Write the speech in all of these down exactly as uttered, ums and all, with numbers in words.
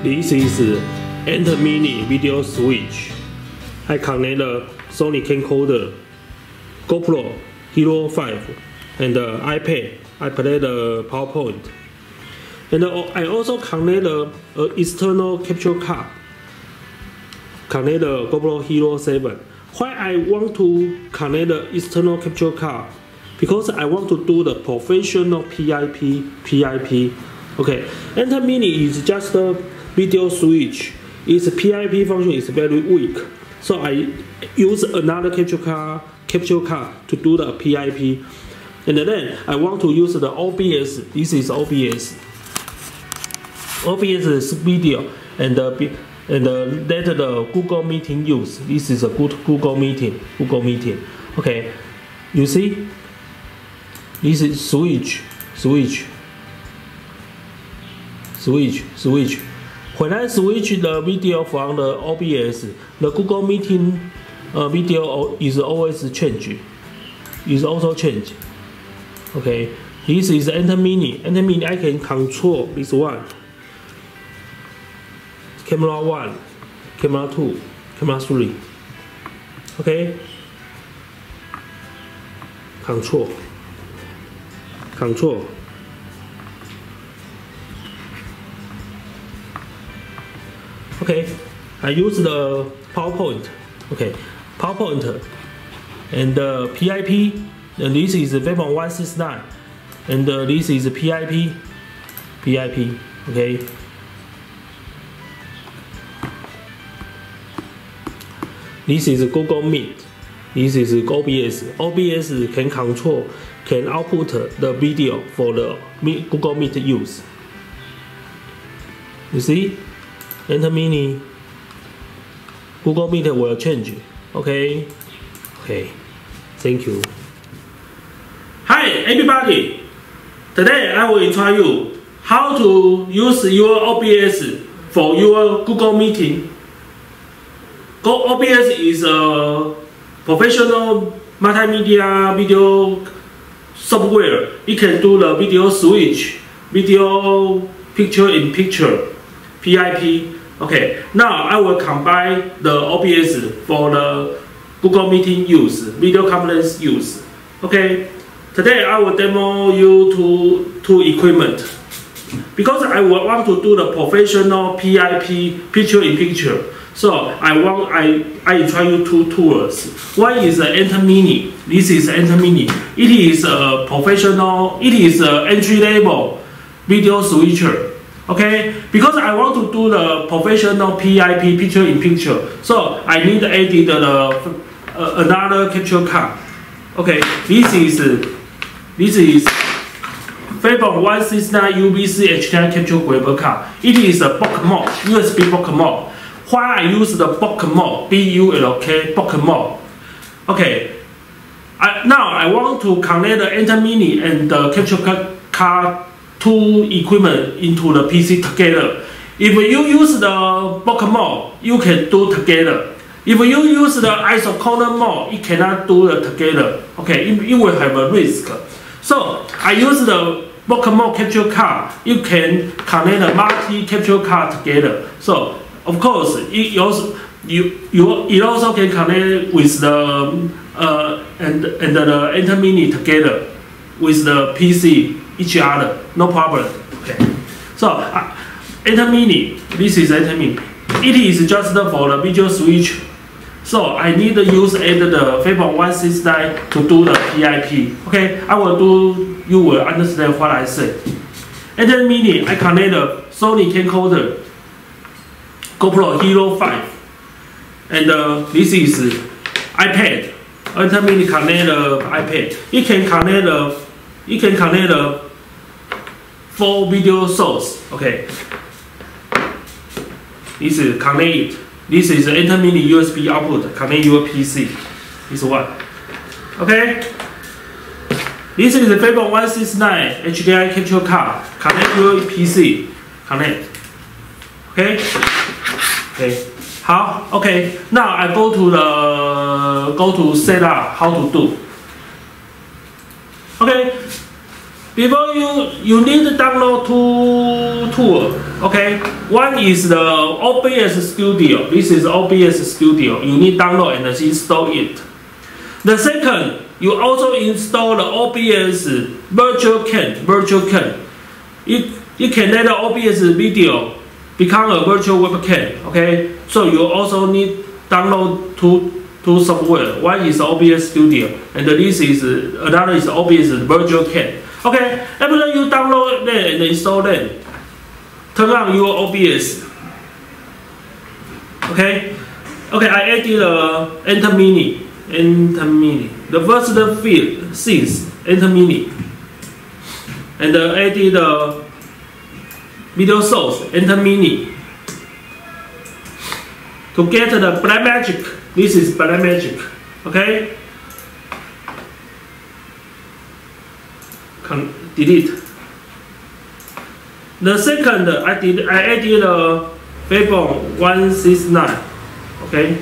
This is Enter Mini video switch. I connect the Sony camcorder, GoPro Hero five, and the iPad. I play the PowerPoint. And I also connect the uh, external capture card. Connect the GoPro Hero seven. Why I want to connect the external capture card? Because I want to do the professional P I P. P I P. Okay, Enter Mini is just a video switch. Its P I P function is very weak, so I use another capture card, capture card to do the P I P. And then I want to use the O B S. This is O B S. O B S is video, and the and the let the Google Meeting use. This is a good Google Meeting. Google Meeting. Okay, you see. This is switch, switch, switch, switch. When I switch the video from the O B S, the Google Meeting uh, video is always change. Is also change. Okay, this is Enter Mini. Enter Mini, I can control this one. Camera one, camera two, camera three. Okay. Control. Control. Okay, I use the PowerPoint. Okay, PowerPoint and the uh, P I P. And this is Webom one sixty-nine, and uh, this is P I P. P I P. Okay. This is Google Meet. This is O B S. O B S can control, can output the video for the Google Meet use. You see, Enter Mini. Google Meet will change. Okay. Okay. Thank you. Hi everybody. Today I will show you how to use your O B S for your Google Meeting. O B S is a professional multimedia video software. It can do the video switch, video picture in picture, P I P. Okay, now I will combine the O B S for the Google Meeting use, video conference use. Okay, today I will demo you two, two equipment. Because I will want to do the professional P I P, picture in picture. So I want I I try you two tools. One is the Enter Mini. This is Enter Mini. It is a professional. It is an entry level video switcher. Okay, because I want to do the professional P I P, picture in picture. So I need to add the uh, another capture card. Okay, this is this is Webom one sixty-nine U B C H D M I capture grabber card. It is a bulk mode, U S B bulk mode. Why I use the bulk mode, B U L K, bulk mode. Okay, I, now I want to connect the Enter Mini and the capture card two equipment into the P C together. If you use the bulk mode, you can do together. If you use the isochronous mode, it cannot do it together. Okay, it, it will have a risk. So I use the bulk mode capture card. You can connect the multi capture card together. So of course, it also you you it also can connect with the uh and and the Enter Mini together with the P C each other, no problem. Okay, so uh, Enter Mini. This is Enter Mini. It is just for the video switch. So I need to use add the Webom one sixty-nine to do the P I P. Okay, I will do. You will understand what I say. Enter Mini. I connect the Sony camcorder, GoPro Hero five, and uh, this is iPad. Enter Mini connect the iPad. It can connect the, it can connect the four video source. Okay. This is connect it. This is Enter Mini U S B output. Connect your P C. This one. Okay. This is the Webom one sixty-nine H D M I capture card. Connect your P C. Connect. Okay. Okay. How? Okay. Now I go to the go to setup. How to do? Okay. before you you need to download two tools. Okay, one is the O B S Studio. This is O B S Studio. You need download and install it. The second, you also install the O B S Virtual Cam. Virtual Cam. It it can let the O B S video become a virtual webcam. Okay, so you also need download two. Two software. One is O B S Studio, and this is uh, another is O B S Virtual Cam. Okay, after you download them and install them, turn on your O B S. Okay, okay. I added uh, Enter Mini, Enter Mini. The first field since Enter Mini, and uh, added uh, video source Enter Mini. To get the Blackmagic. This is Blackmagic, okay? Can delete. The second, I did I added a Fable one sixty-nine, okay?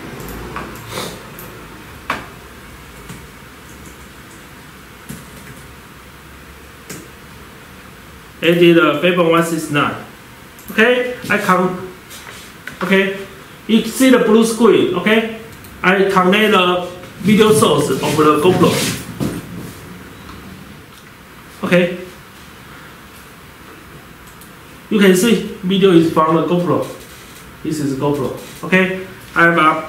Added a Fable one sixty-nine, okay? I come, okay? You see the blue screen, okay? I connect the video source of the GoPro. Okay. You can see video is from the GoPro. This is GoPro. Okay. I have a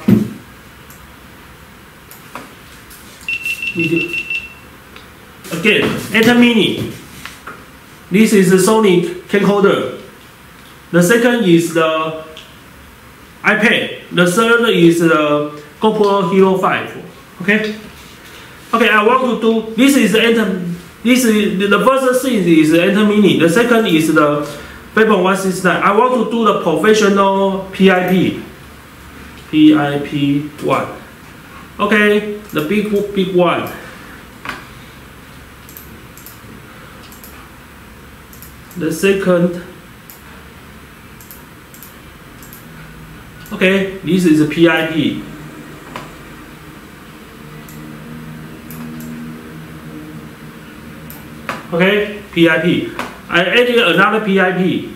video. Again, Enter Mini. This is the Sony camcorder. The second is the iPad. The third is the GoPro Hero five. Okay. Okay, I want to do this is Enter. This is the first thing is Enter Mini. The second is the Fable one sixty-nine. I want to do the professional P I P. P I P one. Okay, the big big one. The second. Okay, this is a P I P. Okay, P I P. I added another P I P.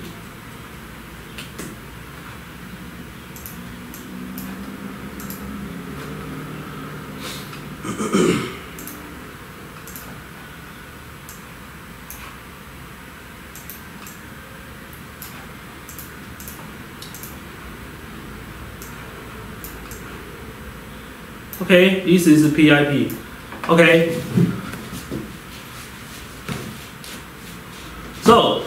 Okay, this is P I P. Okay. So,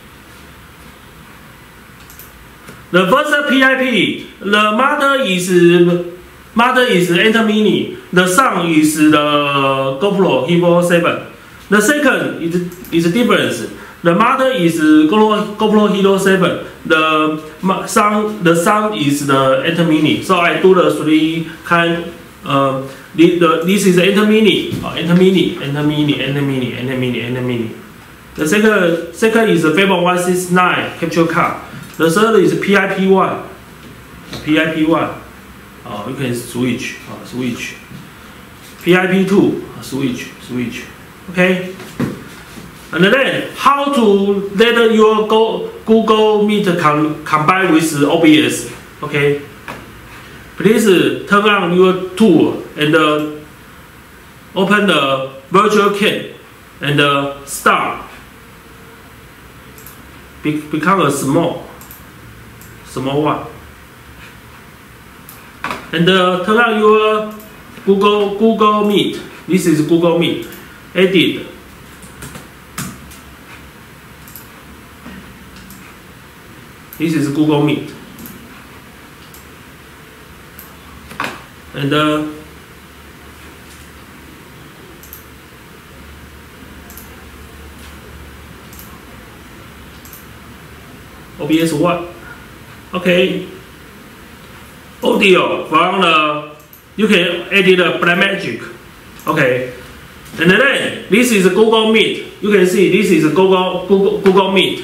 the first P I P, the mother is mother is Enter Mini. The son is the GoPro Hero seven. The second is is difference. The mother is GoPro, GoPro Hero seven. The son the son is the Enter Mini. So I do the three kind. Uh, the, the, this is Enter Mini. Uh, Enter Mini. Enter Mini. Enter Mini. Enter Mini. Enter Mini. The second, second is the Fable one sixty-nine capture card. The third is P I P one. P I P one. Uh, you can switch. Uh, switch. P I P two. Uh, switch. Switch. Okay. And then how to let your Go, Google Meet com, combine with O B S. Okay. Please turn on your tool and uh, open the virtual cam and uh, start. Be become a small, small one. And uh, turn on your Google Google Meet. This is Google Meet. Edit. This is Google Meet. And uh, O B S one. Okay. Audio from the you can edit the Blackmagic. Okay. And then this is Google Meet. You can see this is Google Google Google Meet.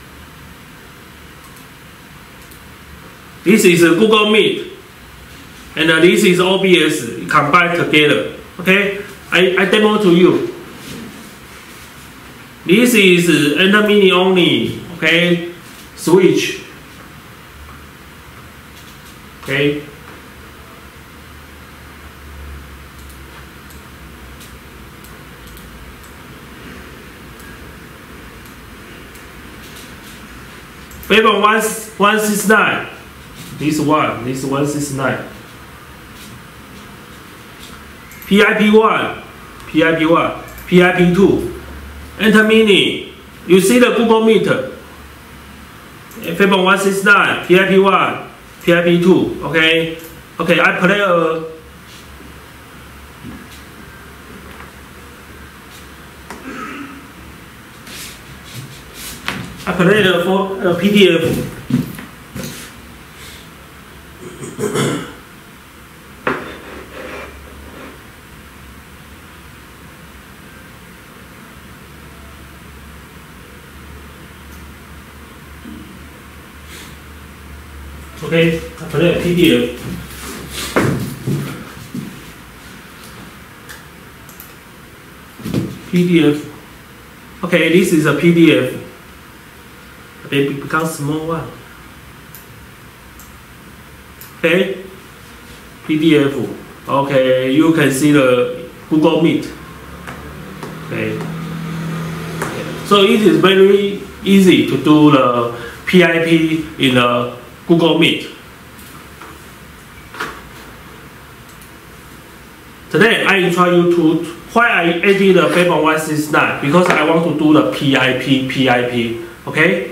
This is Google Meet. and uh, this is O B S combined together. Okay, I, I demo to you. This is Enter Mini only. Okay, switch. Okay. Fable one one six nine. This one, this one six nine. P I P one, P I P one, P I P two. Enter Mini. You see the Google Meet. Fable one six nine, P I P one, P I P two. Okay. Okay, I play a I play the for uh, P D F. Okay, I play a P D F. P D F. Okay, this is a P D F. They become small one. Okay, P D F. Okay, you can see the Google Meet. Okay, so it is very easy to do the P I P in the Google Meet. Today I try you to why I added the Fable one six nine because I want to do the P I P P I P. Okay.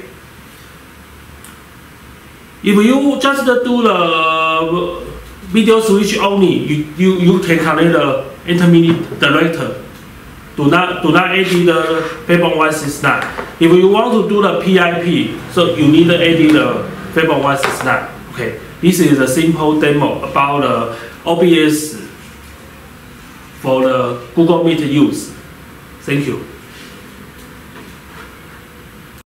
If you just do the video switch only, you, you, you can connect the Enter Mini director. Do not do not add the Fable one six nine. If you want to do the P I P, so you need to add the Fable one six nine. Okay, this is a simple demo about the O B S for the Google Meet use. Thank you.